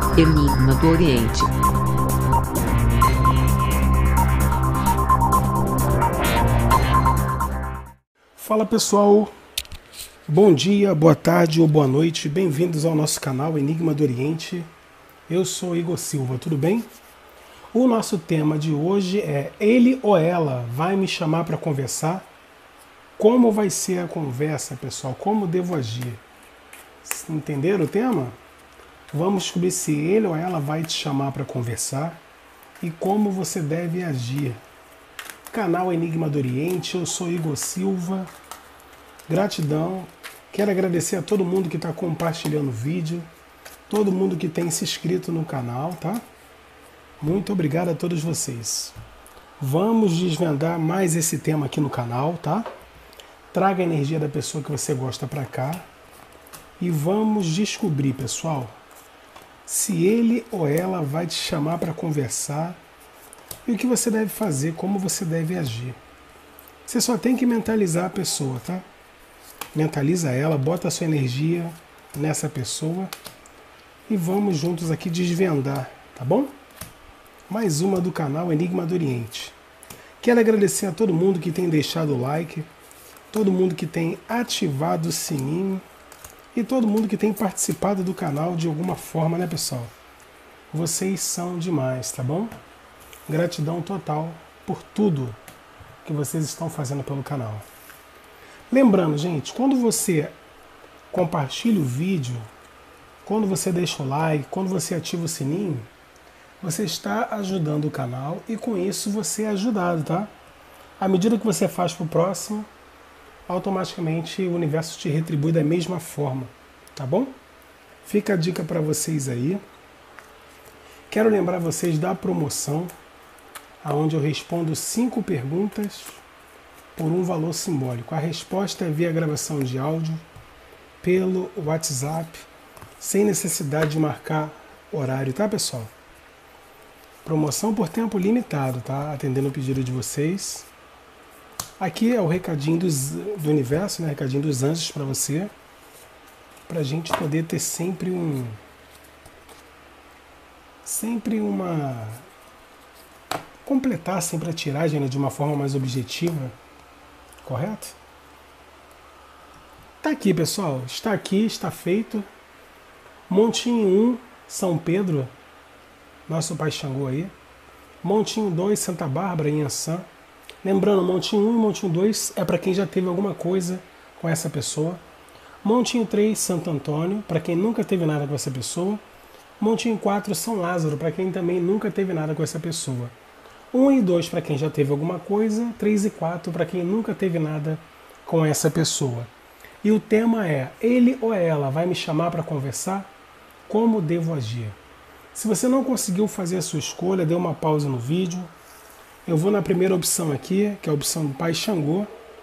Enigma do Oriente. Fala pessoal, bom dia, boa tarde ou boa noite, bem-vindos ao nosso canal Enigma do Oriente. Eu sou Igor Silva, tudo bem? O nosso tema de hoje é ele ou ela vai me chamar para conversar? Como vai ser a conversa, pessoal? Como devo agir? Entenderam o tema? Vamos descobrir se ele ou ela vai te chamar para conversar e como você deve agir. Canal Enigma do Oriente, eu sou Igor Silva. Gratidão. Quero agradecer a todo mundo que está compartilhando o vídeo, todo mundo que tem se inscrito no canal, tá? Muito obrigado a todos vocês. Vamos desvendar mais esse tema aqui no canal, tá? Traga a energia da pessoa que você gosta para cá e vamos descobrir, pessoal, se ele ou ela vai te chamar para conversar e o que você deve fazer, como você deve agir. Você só tem que mentalizar a pessoa, tá? Mentaliza ela, bota a sua energia nessa pessoa e vamos juntos aqui desvendar, tá bom? Mais uma do canal Enigma do Oriente. Quero agradecer a todo mundo que tem deixado o like, todo mundo que tem ativado o sininho e todo mundo que tem participado do canal de alguma forma, né, pessoal? Vocês são demais, tá bom? Gratidão total por tudo que vocês estão fazendo pelo canal. Lembrando, gente, quando você compartilha o vídeo, quando você deixa o like, quando você ativa o sininho, você está ajudando o canal e com isso você é ajudado, tá? À medida que você faz para o próximo, automaticamente o universo te retribui da mesma forma, tá bom? Fica a dica para vocês aí. Quero lembrar vocês da promoção, onde eu respondo 5 perguntas por um valor simbólico. A resposta é via gravação de áudio, pelo WhatsApp, sem necessidade de marcar horário, tá, pessoal? Promoção por tempo limitado, tá? Atendendo o pedido de vocês. Aqui é o recadinho do universo, né? Recadinho dos anjos para você, para a gente poder ter sempre completar sempre a tiragem, né, de uma forma mais objetiva, correto? Tá aqui, pessoal, está aqui, está feito. Montinho 1, São Pedro, nosso pai Xangô aí. Montinho 2, Santa Bárbara, Inhaçã. Lembrando, Montinho 1 e Montinho 2 é para quem já teve alguma coisa com essa pessoa. Montinho 3, Santo Antônio, para quem nunca teve nada com essa pessoa. Montinho 4, São Lázaro, para quem também nunca teve nada com essa pessoa. 1 e 2 para quem já teve alguma coisa. 3 e 4 para quem nunca teve nada com essa pessoa. E o tema é, ele ou ela vai me chamar para conversar? Como devo agir? Se você não conseguiu fazer a sua escolha, dê uma pausa no vídeo. Eu vou na primeira opção aqui, que é a opção do Pai Xangô.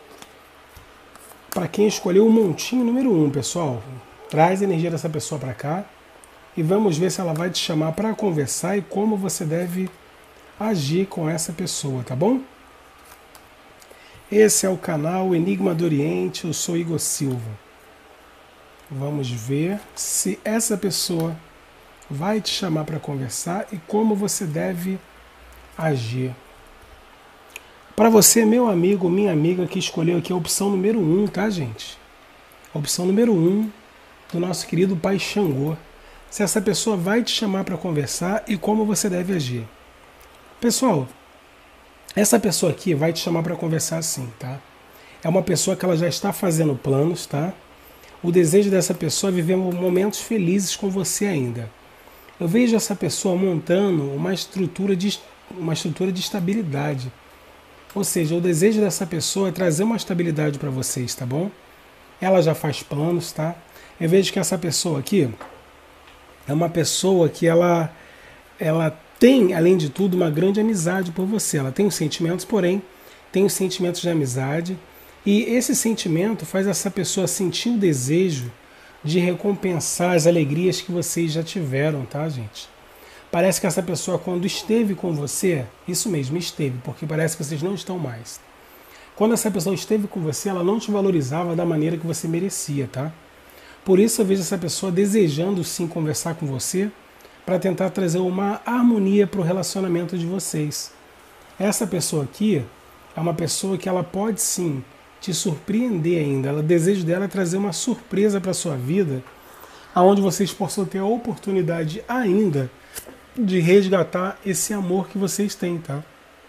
Para quem escolheu o montinho número 1, pessoal, traz a energia dessa pessoa para cá e vamos ver se ela vai te chamar para conversar e como você deve agir com essa pessoa, tá bom? Esse é o canal Enigma do Oriente, eu sou Igor Silva. Vamos ver se essa pessoa vai te chamar para conversar e como você deve agir. Para você, meu amigo, minha amiga, que escolheu aqui a opção número 1, tá, gente? A opção número 1 do nosso querido Pai Xangô. Se essa pessoa vai te chamar para conversar e como você deve agir. Pessoal, essa pessoa aqui vai te chamar para conversar sim, tá? É uma pessoa que ela já está fazendo planos, tá? O desejo dessa pessoa é viver momentos felizes com você ainda. Eu vejo essa pessoa montando uma estrutura de estabilidade. Ou seja, o desejo dessa pessoa é trazer uma estabilidade para vocês, tá bom? Ela já faz planos, tá? Eu vejo que essa pessoa aqui é uma pessoa que ela tem, além de tudo, uma grande amizade por você. Ela tem os sentimentos, porém, tem os sentimentos de amizade. E esse sentimento faz essa pessoa sentir o desejo de recompensar as alegrias que vocês já tiveram, tá, gente? Parece que essa pessoa, quando esteve com você, isso mesmo, esteve, porque parece que vocês não estão mais. Quando essa pessoa esteve com você, ela não te valorizava da maneira que você merecia, tá? Por isso eu vejo essa pessoa desejando sim conversar com você, para tentar trazer uma harmonia para o relacionamento de vocês. Essa pessoa aqui é uma pessoa que ela pode sim te surpreender ainda. O desejo dela é trazer uma surpresa para a sua vida, onde vocês possam ter a oportunidade ainda de resgatar esse amor que vocês têm, tá?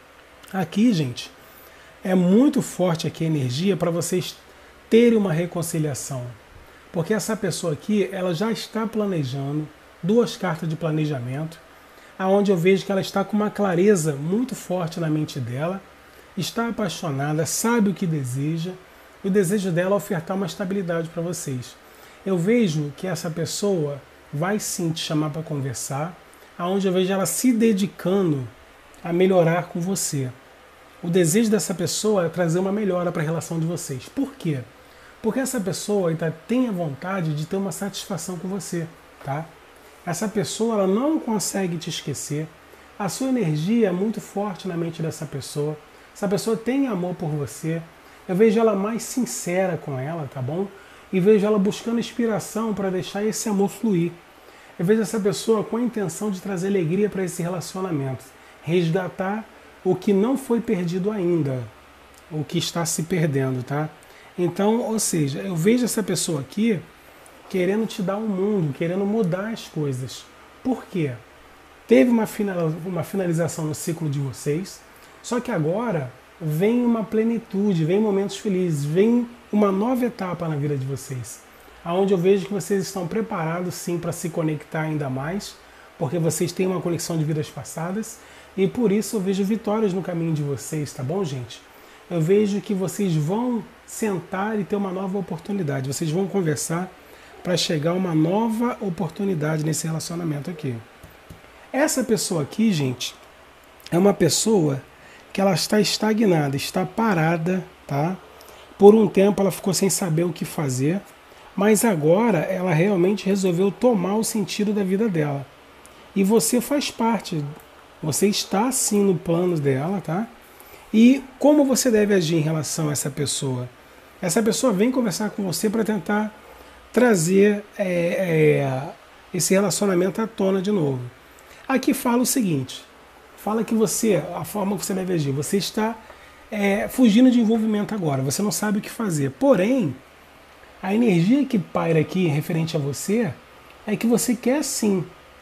Aqui, gente, é muito forte aqui a energia para vocês terem uma reconciliação. Porque essa pessoa aqui, ela já está planejando 2 cartas de planejamento, aonde eu vejo que ela está com uma clareza muito forte na mente dela, está apaixonada, sabe o que deseja, e o desejo dela é ofertar uma estabilidade para vocês. Eu vejo que essa pessoa vai sim te chamar para conversar, aonde eu vejo ela se dedicando a melhorar com você. O desejo dessa pessoa é trazer uma melhora para a relação de vocês. Por quê? Porque essa pessoa ainda tem a vontade de ter uma satisfação com você, tá? Essa pessoa ela não consegue te esquecer. A sua energia é muito forte na mente dessa pessoa. Essa pessoa tem amor por você. Eu vejo ela mais sincera com ela, tá bom? E vejo ela buscando inspiração para deixar esse amor fluir. Eu vejo essa pessoa com a intenção de trazer alegria para esse relacionamento. Resgatar o que não foi perdido ainda. O que está se perdendo, tá? Então, ou seja, eu vejo essa pessoa aqui querendo te dar um mundo, querendo mudar as coisas. Por quê? Teve uma finalização no ciclo de vocês, só que agora vem uma plenitude, vem momentos felizes, vem uma nova etapa na vida de vocês, onde eu vejo que vocês estão preparados sim para se conectar ainda mais, porque vocês têm uma conexão de vidas passadas, e por isso eu vejo vitórias no caminho de vocês, tá bom, gente? Eu vejo que vocês vão sentar e ter uma nova oportunidade, vocês vão conversar para chegar a uma nova oportunidade nesse relacionamento aqui. Essa pessoa aqui, gente, é uma pessoa que ela está estagnada, está parada, tá? Por um tempo ela ficou sem saber o que fazer, mas agora ela realmente resolveu tomar o sentido da vida dela. E você faz parte, você está sim no plano dela, tá? E como você deve agir em relação a essa pessoa? Essa pessoa vem conversar com você para tentar trazer esse relacionamento à tona de novo. Aqui fala o seguinte, fala que você, a forma que você deve agir, você está fugindo de envolvimento agora, você não sabe o que fazer. Porém, a energia que paira aqui referente a você é que você quer sim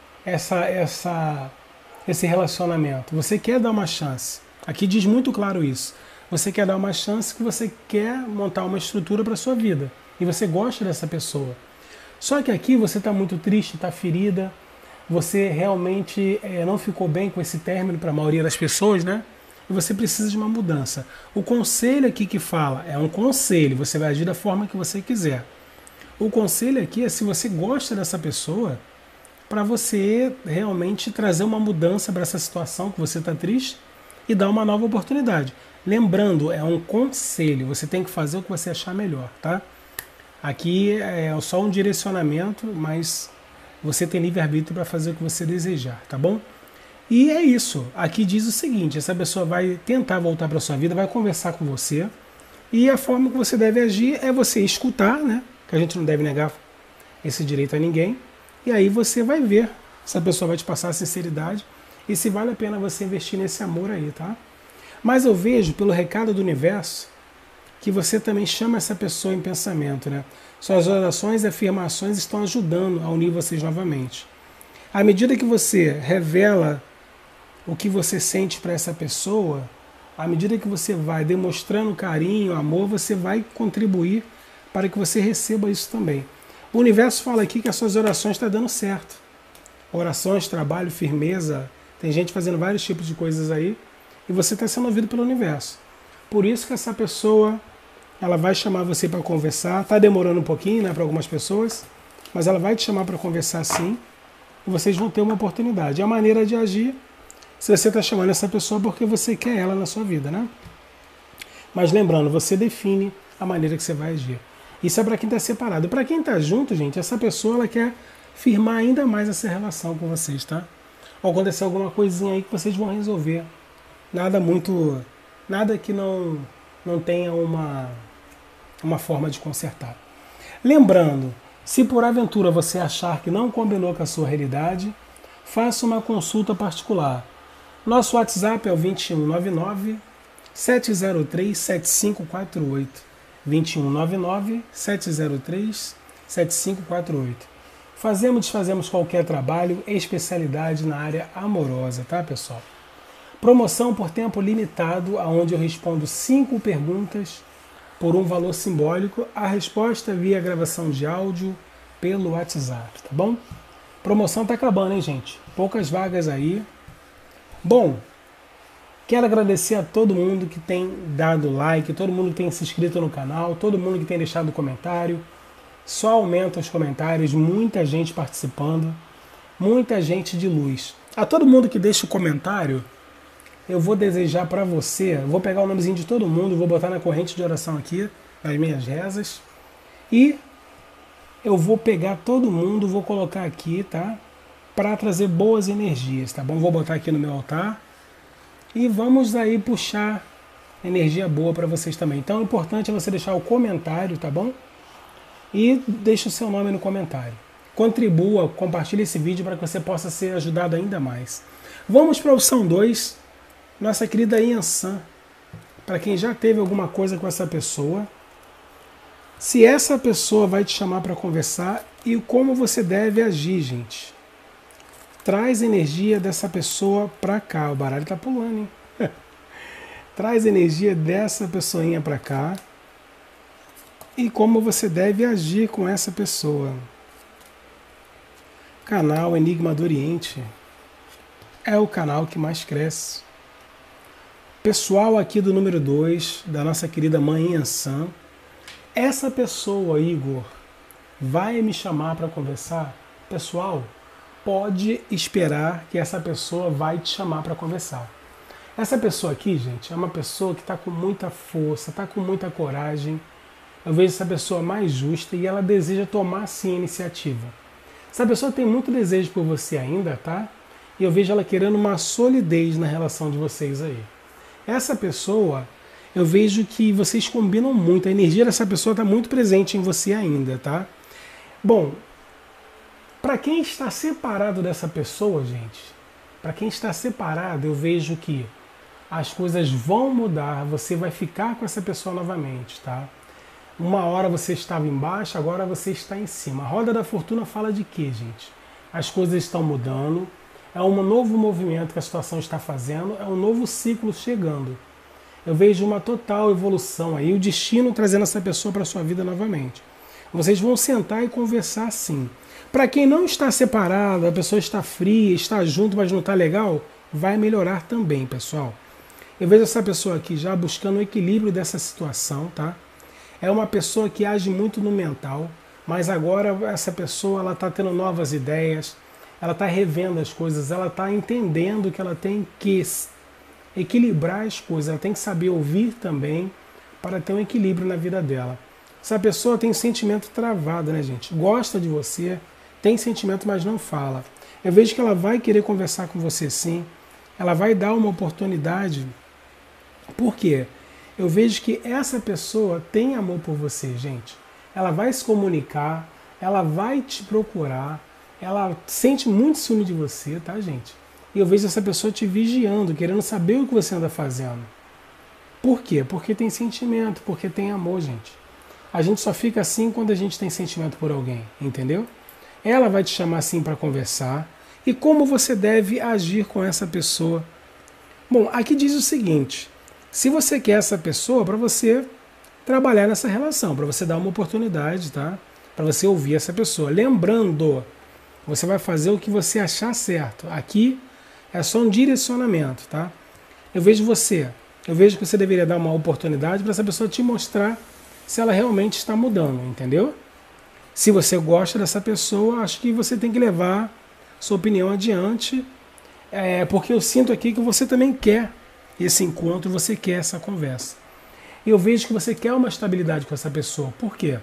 esse relacionamento, você quer dar uma chance. Aqui diz muito claro isso. Você quer dar uma chance, que você quer montar uma estrutura para a sua vida. E você gosta dessa pessoa. Só que aqui você está muito triste, está ferida, você realmente não ficou bem com esse término para a maioria das pessoas, né? E você precisa de uma mudança. O conselho aqui que fala é um conselho, você vai agir da forma que você quiser. O conselho aqui é se você gosta dessa pessoa, para você realmente trazer uma mudança para essa situação que você está triste e dar uma nova oportunidade. Lembrando, é um conselho, você tem que fazer o que você achar melhor, tá? Aqui é só um direcionamento, mas você tem livre-arbítrio para fazer o que você desejar, tá bom? E é isso. Aqui diz o seguinte, essa pessoa vai tentar voltar para sua vida, vai conversar com você, e a forma que você deve agir é você escutar, né? Que a gente não deve negar esse direito a ninguém, e aí você vai ver se a pessoa vai te passar a sinceridade e se vale a pena você investir nesse amor aí, tá? Mas eu vejo, pelo recado do universo, que você também chama essa pessoa em pensamento, né? Suas orações e afirmações estão ajudando a unir vocês novamente. À medida que você revela o que você sente para essa pessoa, à medida que você vai demonstrando carinho, amor, você vai contribuir para que você receba isso também. O universo fala aqui que as suas orações estão dando certo. Orações, trabalho, firmeza, tem gente fazendo vários tipos de coisas aí, e você está sendo ouvido pelo universo. Por isso que essa pessoa, ela vai chamar você para conversar, está demorando um pouquinho, né, para algumas pessoas, mas ela vai te chamar para conversar sim, e vocês vão ter uma oportunidade. A maneira de agir, se você está chamando essa pessoa porque você quer ela na sua vida, né? Mas lembrando, você define a maneira que você vai agir. Isso é para quem está separado. Para quem está junto, gente, essa pessoa ela quer firmar ainda mais essa relação com vocês, tá? Ou acontecer alguma coisinha aí que vocês vão resolver. Nada que não tenha uma forma de consertar. Lembrando, se por aventura você achar que não combinou com a sua realidade, faça uma consulta particular. Nosso WhatsApp é o 2199 703 7548. 2199 703 7548. Desfazemos qualquer trabalho, especialidade na área amorosa, tá, pessoal? Promoção por tempo limitado, onde eu respondo 5 perguntas por um valor simbólico. A resposta via gravação de áudio pelo WhatsApp, tá bom? Promoção tá acabando, hein, gente? Poucas vagas aí. Bom, quero agradecer a todo mundo que tem dado like, todo mundo que tem se inscrito no canal, todo mundo que tem deixado comentário. Só aumenta os comentários, muita gente participando, muita gente de luz. A todo mundo que deixa o comentário, eu vou desejar para você, vou pegar o nomezinho de todo mundo, vou botar na corrente de oração aqui, nas minhas rezas, e eu vou pegar todo mundo, vou colocar aqui, tá? Para trazer boas energias, tá bom? Vou botar aqui no meu altar e vamos aí puxar energia boa para vocês também. Então o importante é você deixar o comentário, tá bom? E deixe o seu nome no comentário. Contribua, compartilhe esse vídeo para que você possa ser ajudado ainda mais. Vamos para a opção 2, nossa querida Yansan. Para quem já teve alguma coisa com essa pessoa, se essa pessoa vai te chamar para conversar e como você deve agir, gente. Traz energia dessa pessoa para cá. O baralho tá pulando, hein? Traz energia dessa pessoinha para cá. E como você deve agir com essa pessoa. Canal Enigma do Oriente é o canal que mais cresce. Pessoal aqui do número 2, da nossa querida mãe Yansan. Essa pessoa, Igor, vai me chamar para conversar? Pessoal, pode esperar que essa pessoa vai te chamar para conversar. Essa pessoa aqui, gente, é uma pessoa que está com muita força, está com muita coragem. Eu vejo essa pessoa mais justa e ela deseja tomar sim a iniciativa. Essa pessoa tem muito desejo por você ainda, tá? E eu vejo ela querendo uma solidez na relação de vocês aí. Essa pessoa, eu vejo que vocês combinam muito. A energia dessa pessoa está muito presente em você ainda, tá? Bom, para quem está separado dessa pessoa, gente, para quem está separado, eu vejo que as coisas vão mudar, você vai ficar com essa pessoa novamente, tá? Uma hora você estava embaixo, agora você está em cima. A roda da fortuna fala de quê, gente? As coisas estão mudando, é um novo movimento que a situação está fazendo, é um novo ciclo chegando. Eu vejo uma total evolução aí, o destino trazendo essa pessoa para a sua vida novamente. Vocês vão sentar e conversar sim. Para quem não está separado, a pessoa está fria, está junto, mas não está legal, vai melhorar também, pessoal. Eu vejo essa pessoa aqui já buscando o equilíbrio dessa situação, tá? É uma pessoa que age muito no mental, mas agora essa pessoa ela está tendo novas ideias, ela está revendo as coisas, ela está entendendo que ela tem que equilibrar as coisas, ela tem que saber ouvir também para ter um equilíbrio na vida dela. Essa pessoa tem sentimento travado, né, gente? Gosta de você, tem sentimento, mas não fala. Eu vejo que ela vai querer conversar com você sim, ela vai dar uma oportunidade. Por quê? Eu vejo que essa pessoa tem amor por você, gente. Ela vai se comunicar, ela vai te procurar, ela sente muito ciúme de você, tá, gente? E eu vejo essa pessoa te vigiando, querendo saber o que você anda fazendo. Por quê? Porque tem sentimento, porque tem amor, gente. A gente só fica assim quando a gente tem sentimento por alguém, entendeu? Ela vai te chamar assim para conversar. E como você deve agir com essa pessoa? Bom, aqui diz o seguinte: se você quer essa pessoa, para você trabalhar nessa relação, para você dar uma oportunidade, tá? Para você ouvir essa pessoa. Lembrando, você vai fazer o que você achar certo. Aqui é só um direcionamento, tá? Eu vejo que você deveria dar uma oportunidade para essa pessoa te mostrar se ela realmente está mudando, entendeu? Se você gosta dessa pessoa, acho que você tem que levar sua opinião adiante, porque eu sinto aqui que você também quer esse encontro, você quer essa conversa. E eu vejo que você quer uma estabilidade com essa pessoa. Por quê?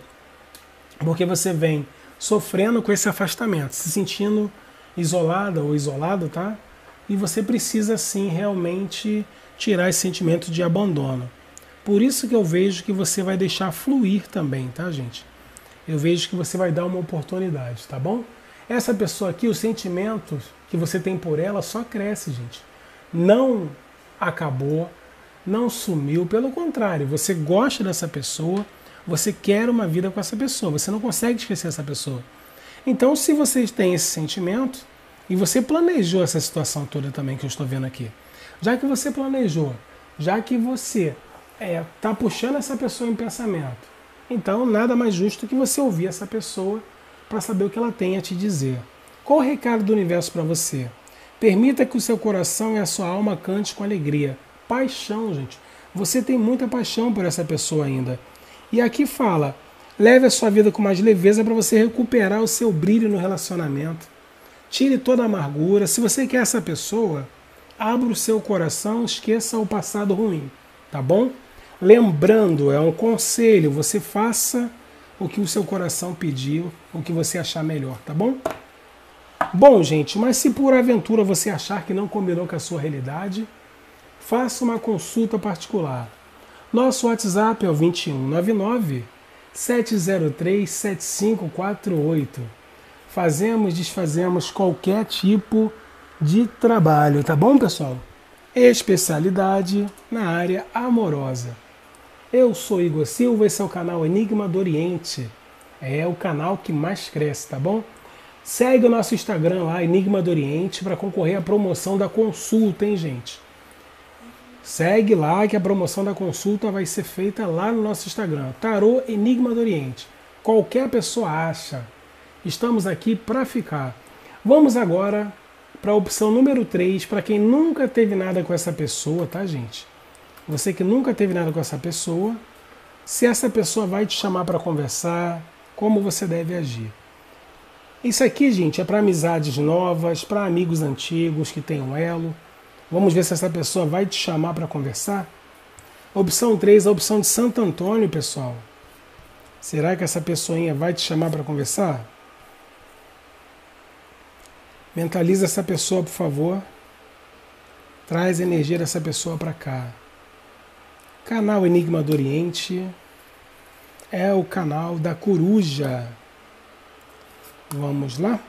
Porque você vem sofrendo com esse afastamento, se sentindo isolada ou isolado, tá? E você precisa, sim, realmente tirar esse sentimento de abandono. Por isso que eu vejo que você vai deixar fluir também, tá, gente? Eu vejo que você vai dar uma oportunidade, tá bom? Essa pessoa aqui, os sentimentos que você tem por ela só cresce, gente. Não acabou, não sumiu, pelo contrário, você gosta dessa pessoa, você quer uma vida com essa pessoa, você não consegue esquecer essa pessoa. Então, se vocês têm esse sentimento, e você planejou essa situação toda também que eu estou vendo aqui, já que você planejou, já que você está puxando essa pessoa em pensamento, então nada mais justo que você ouvir essa pessoa para saber o que ela tem a te dizer. Qual o recado do universo para você? Permita que o seu coração e a sua alma cante com alegria. Paixão, gente. Você tem muita paixão por essa pessoa ainda. E aqui fala, leve a sua vida com mais leveza para você recuperar o seu brilho no relacionamento. Tire toda a amargura. Se você quer essa pessoa, abra o seu coração, esqueça o passado ruim, tá bom? Lembrando, é um conselho, você faça o que o seu coração pediu, o que você achar melhor, tá bom? Bom, gente, mas se por aventura você achar que não combinou com a sua realidade, faça uma consulta particular. Nosso WhatsApp é o 2199 703 7548. Fazemos, desfazemos qualquer tipo de trabalho, tá bom, pessoal? Especialidade na área amorosa. Eu sou Igor Silva, esse é o canal Enigma do Oriente. É o canal que mais cresce, tá bom? Segue o nosso Instagram lá, Enigma do Oriente, para concorrer à promoção da consulta, hein, gente? Segue lá que a promoção da consulta vai ser feita lá no nosso Instagram, Tarô Enigma do Oriente. Qualquer pessoa acha. Estamos aqui para ficar. Vamos agora para a opção número 3, para quem nunca teve nada com essa pessoa, tá, gente? Você que nunca teve nada com essa pessoa, se essa pessoa vai te chamar para conversar, como você deve agir. Isso aqui, gente, é para amizades novas, para amigos antigos que têm um elo. Vamos ver se essa pessoa vai te chamar para conversar? Opção 3, a opção de Santo Antônio, pessoal. Será que essa pessoinha vai te chamar para conversar? Mentaliza essa pessoa, por favor. Traz a energia dessa pessoa para cá. Canal Enigma do Oriente é o canal da coruja. Vamos lá?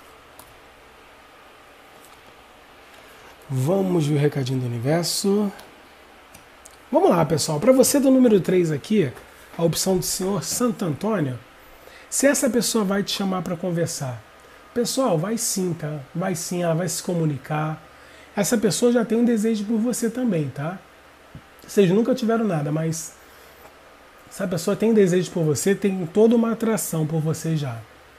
Vamos ver o recadinho do universo. Vamos lá, pessoal. Para você do número 3 aqui, a opção do senhor Santo Antônio, se essa pessoa vai te chamar para conversar. Pessoal, vai sim, tá? Vai sim, ela vai se comunicar. Essa pessoa já tem um desejo por você também, tá? Vocês nunca tiveram nada, mas essa pessoa tem desejo por você, tem toda uma atração por você já.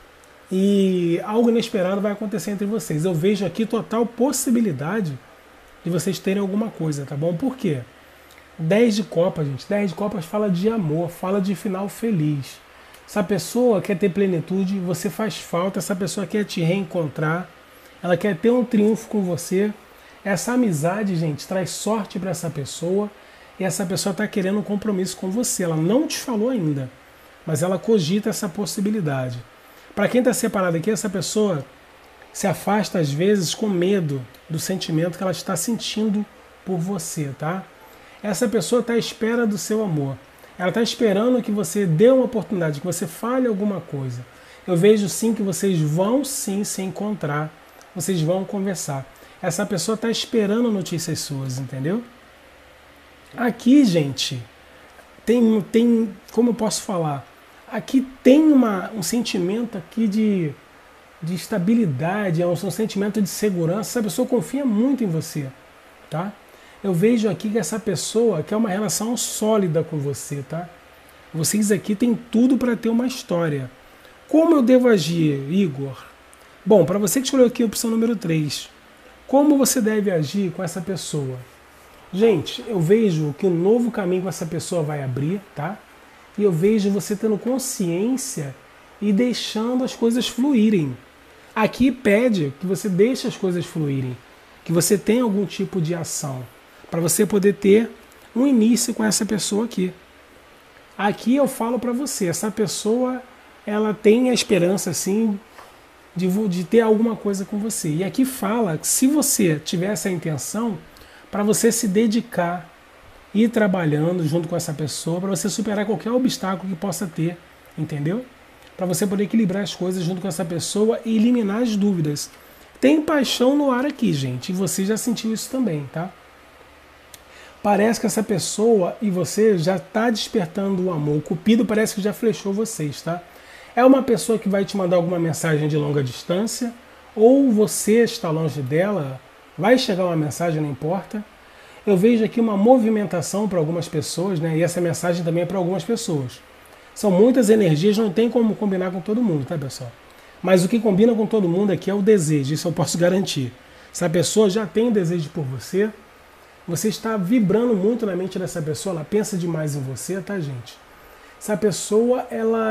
E algo inesperado vai acontecer entre vocês. Eu vejo aqui total possibilidade de vocês terem alguma coisa, tá bom? Por quê? 10 de copas, gente. 10 de copas fala de amor, fala de final feliz. Essa pessoa quer ter plenitude, você faz falta, essa pessoa quer te reencontrar, ela quer ter um triunfo com você. Essa amizade, gente, traz sorte para essa pessoa e essa pessoa está querendo um compromisso com você. Ela não te falou ainda, mas ela cogita essa possibilidade. Para quem está separado aqui, essa pessoa se afasta às vezes com medo do sentimento que ela está sentindo por você, tá? Essa pessoa está à espera do seu amor. Ela está esperando que você dê uma oportunidade, que você fale alguma coisa. Eu vejo sim que vocês vão sim se encontrar, vocês vão conversar. Essa pessoa está esperando notícias suas, entendeu? Aqui, gente, tem como eu posso falar? Aqui tem um sentimento aqui de estabilidade, é um sentimento de segurança. Essa pessoa confia muito em você, tá? Eu vejo aqui que essa pessoa quer uma relação sólida com você, tá? Vocês aqui têm tudo para ter uma história. Como eu devo agir, Igor? Bom, para você que escolheu aqui a opção número 3, como você deve agir com essa pessoa? Gente, eu vejo que um novo caminho com essa pessoa vai abrir, tá? E eu vejo você tendo consciência e deixando as coisas fluírem. Aqui pede que você deixe as coisas fluírem, que você tenha algum tipo de ação, para você poder ter um início com essa pessoa aqui. Aqui eu falo para você, essa pessoa ela tem a esperança assim de ter alguma coisa com você. E aqui fala que se você tiver essa intenção, para você se dedicar, ir trabalhando junto com essa pessoa, para você superar qualquer obstáculo que possa ter, entendeu? Para você poder equilibrar as coisas junto com essa pessoa e eliminar as dúvidas. Tem paixão no ar aqui, gente, e você já sentiu isso também, tá? Parece que essa pessoa e você já está despertando o amor. O Cupido parece que já flechou vocês, tá? É uma pessoa que vai te mandar alguma mensagem de longa distância, ou você está longe dela, vai chegar uma mensagem, não importa. Eu vejo aqui uma movimentação para algumas pessoas, né? E essa mensagem também é para algumas pessoas. São muitas energias, não tem como combinar com todo mundo, tá, pessoal? Mas o que combina com todo mundo aqui é o desejo, isso eu posso garantir. Se a pessoa já tem desejo por você, você está vibrando muito na mente dessa pessoa, ela pensa demais em você, tá, gente? Essa pessoa,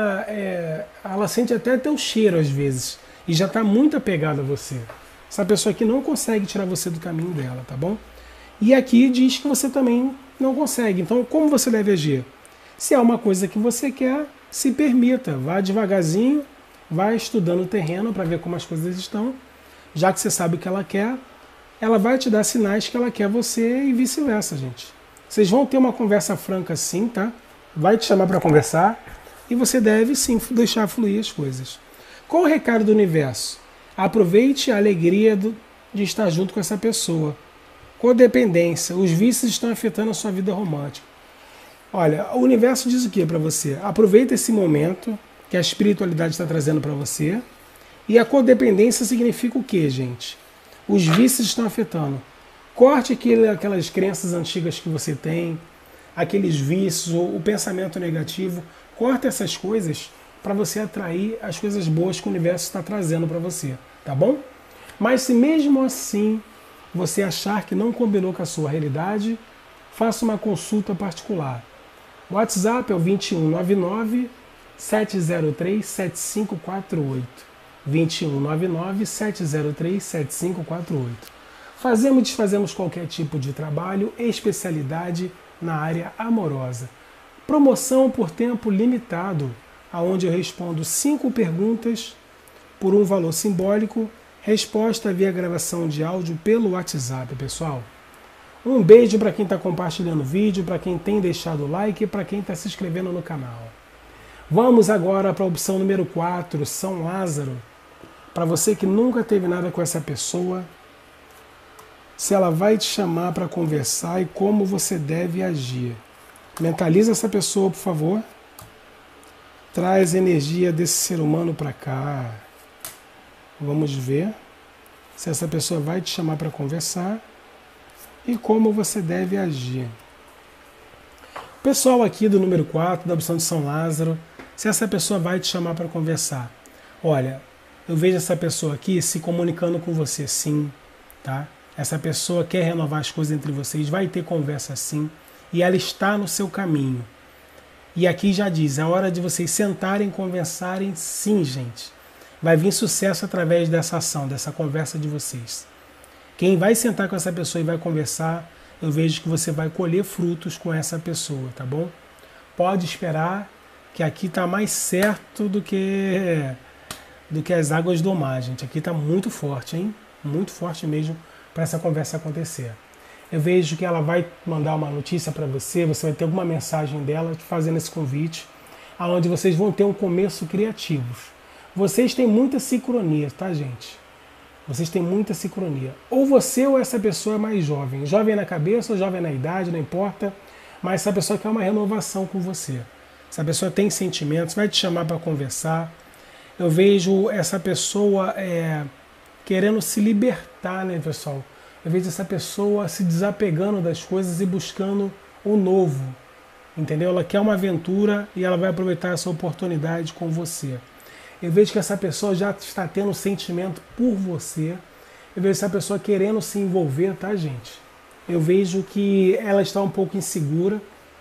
ela sente até teu cheiro às vezes, e já está muito apegada a você. Essa pessoa aqui não consegue tirar você do caminho dela, tá bom? E aqui diz que você também não consegue. Então, como você deve agir? Se é uma coisa que você quer, se permita, vá devagarzinho, vá estudando o terreno para ver como as coisas estão. Já que você sabe o que ela quer, ela vai te dar sinais que ela quer você e vice-versa, gente. Vocês vão ter uma conversa franca sim, tá? Vai te chamar para conversar e você deve sim deixar fluir as coisas. Qual o recado do universo? Aproveite a alegria de estar junto com essa pessoa. Codependência. Os vícios estão afetando a sua vida romântica. Olha, o universo diz o que para você? Aproveita esse momento que a espiritualidade está trazendo para você. E a codependência significa o que, gente? Os vícios estão afetando. Corte aquelas crenças antigas que você tem, aqueles vícios, ou o pensamento negativo. Corta essas coisas para você atrair as coisas boas que o universo está trazendo para você, tá bom? Mas se mesmo assim você achar que não combinou com a sua realidade, faça uma consulta particular. O WhatsApp é o 2199 703 7548. 2199 703 7548. Fazemos e desfazemos qualquer tipo de trabalho, especialidade na área amorosa. Promoção por tempo limitado, onde eu respondo 5 perguntas por um valor simbólico, resposta via gravação de áudio pelo WhatsApp, pessoal. Um beijo para quem está compartilhando o vídeo, para quem tem deixado o like e para quem está se inscrevendo no canal. Vamos agora para a opção número 4, São Lázaro. Para você que nunca teve nada com essa pessoa, se ela vai te chamar para conversar e como você deve agir. Mentaliza essa pessoa, por favor. Traz a energia desse ser humano para cá. Vamos ver se essa pessoa vai te chamar para conversar e como você deve agir. Pessoal aqui do número 4, da opção de São Lázaro, se essa pessoa vai te chamar para conversar. Olha, eu vejo essa pessoa aqui se comunicando com você sim, tá? Essa pessoa quer renovar as coisas entre vocês, vai ter conversa sim, e ela está no seu caminho. E aqui já diz, é hora de vocês sentarem e conversarem sim, gente. Vai vir sucesso através dessa ação, dessa conversa de vocês. Quem vai sentar com essa pessoa e vai conversar, eu vejo que você vai colher frutos com essa pessoa, tá bom? Pode esperar que aqui está mais certo do que as águas do mar, gente. Aqui está muito forte, hein? Muito forte mesmo para essa conversa acontecer. Eu vejo que ela vai mandar uma notícia para você, você vai ter alguma mensagem dela te fazendo esse convite, onde vocês vão ter um começo criativo. Vocês têm muita sincronia, tá, gente? Vocês têm muita sincronia. Ou você ou essa pessoa é mais jovem. Jovem na cabeça ou jovem na idade, não importa. Mas essa pessoa quer uma renovação com você. Essa pessoa tem sentimentos, vai te chamar para conversar. Eu vejo essa pessoa querendo se libertar, né, pessoal? Eu vejo essa pessoa se desapegando das coisas e buscando o novo. Entendeu? Ela quer uma aventura e ela vai aproveitar essa oportunidade com você. Eu vejo que essa pessoa já está tendo sentimento por você. Eu vejo essa pessoa querendo se envolver, tá, gente? Eu vejo que ela está um pouco insegura.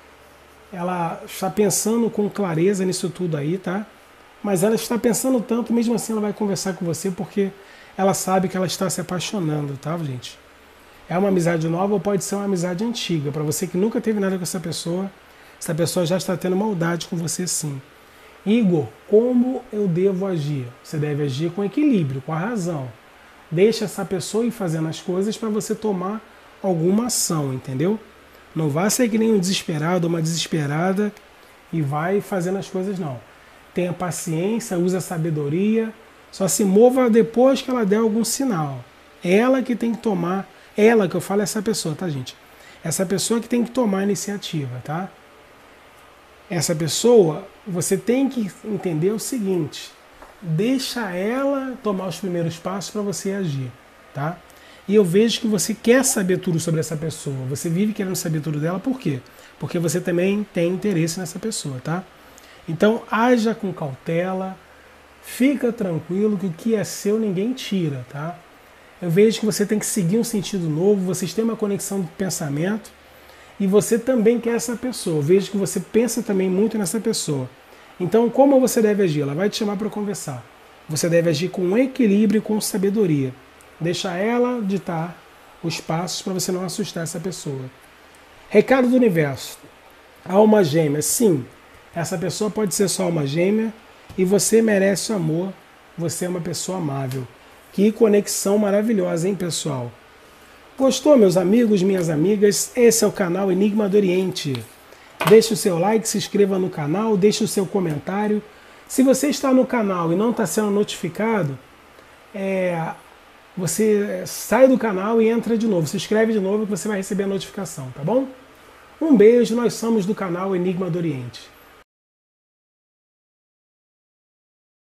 Ela está pensando com clareza nisso tudo aí, tá? Mas ela está pensando tanto, mesmo assim ela vai conversar com você porque ela sabe que ela está se apaixonando, tá, gente? É uma amizade nova ou pode ser uma amizade antiga. Para você que nunca teve nada com essa pessoa já está tendo maldade com você sim. Igor, como eu devo agir? Você deve agir com equilíbrio, com a razão. Deixa essa pessoa ir fazendo as coisas para você tomar alguma ação, entendeu? Não vá ser que nem um desesperado, uma desesperada e vai fazendo as coisas, não. Tenha paciência, use a sabedoria Só se mova depois que ela der algum sinal. Ela que tem que tomar, ela que eu falo é essa pessoa, tá, gente? Essa pessoa que tem que tomar a iniciativa, tá? Essa pessoa, você tem que entender o seguinte: deixa ela tomar os primeiros passos para você agir, tá? E eu vejo que você quer saber tudo sobre essa pessoa. Você vive querendo saber tudo dela, por quê? Porque você também tem interesse nessa pessoa, tá? Então, haja com cautela, fica tranquilo que o que é seu ninguém tira, tá? Eu vejo que você tem que seguir um sentido novo, vocês têm uma conexão de pensamento e você também quer essa pessoa. Eu vejo que você pensa também muito nessa pessoa. Então, como você deve agir? Ela vai te chamar para conversar. Você deve agir com equilíbrio e com sabedoria. Deixa ela ditar os passos para você não assustar essa pessoa. Recado do universo. Alma gêmea. Sim, essa pessoa pode ser só alma gêmea e você merece o amor. Você é uma pessoa amável. Que conexão maravilhosa, hein, pessoal? Gostou, meus amigos, minhas amigas? Esse é o canal Enigma do Oriente. Deixe o seu like, se inscreva no canal, deixe o seu comentário. Se você está no canal e não está sendo notificado, você sai do canal e entra de novo. Se inscreve de novo que você vai receber a notificação, tá bom? Um beijo, nós somos do canal Enigma do Oriente.